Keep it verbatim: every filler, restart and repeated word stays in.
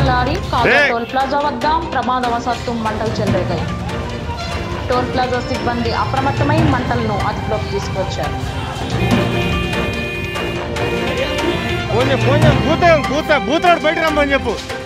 Lorry కాగా toll plaza వద్ద ప్రమాదవశాత్తు మంటలు చెలరేగాయి. టోల్ ప్లాజా సిబ్బంది అప్రమత్తమై మంటలను అదుపులోకి తీసుకొచ్చారు. భూత భూత భూతాడు బయట రమ్మని చెప్పు.